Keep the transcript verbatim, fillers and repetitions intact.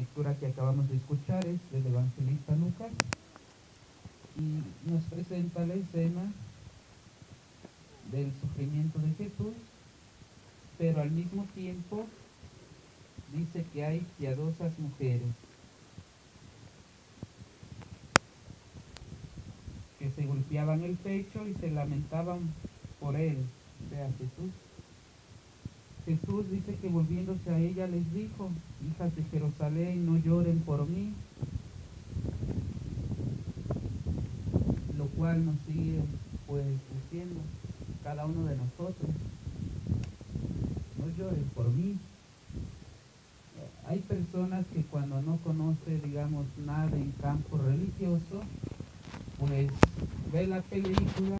lectura que acabamos de escuchar es del evangelista Lucas y nos presenta la escena del sufrimiento de Jesús, pero al mismo tiempo dice que hay piadosas mujeres que se golpeaban el pecho y se lamentaban por él, o sea, Jesús. Jesús dice que volviéndose a ella les dijo: hijas de Jerusalén, no lloren por mí, lo cual nos sigue pues diciendo cada uno de nosotros: no lloren por mí. Hay personas que cuando no conoce, digamos, nada en campo religioso, pues ve la película